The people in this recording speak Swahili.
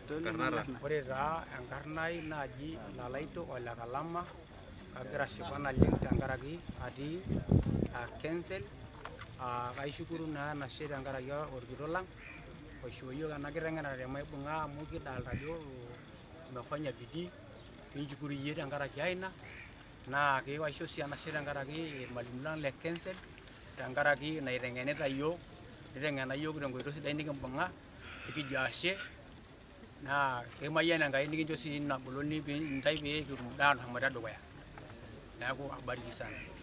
Ore taa enkarnai naaji Lalaito Ole Kalama kagira ashipa naleng tenkaraki atii Kensel. Kaishukuru naa enashe tenkaraki orkitok lang oishoo yiok ena kiteng'enare maibung'a amu kidolita ajo umefanya bidii kinshukuru iyie tenkaraki ina naa kaisho sii enashe tenkaraki irmalimuni lang le Kensel tenkaraki naiteng'enita yiok niteng'ena yiok tenkoitoi sidai nikimbung'a nikijo ashe naa kimayian Enkai nikincho sii ina golon pee kitum daa nashomoita dukuya. Neeku abariki sana.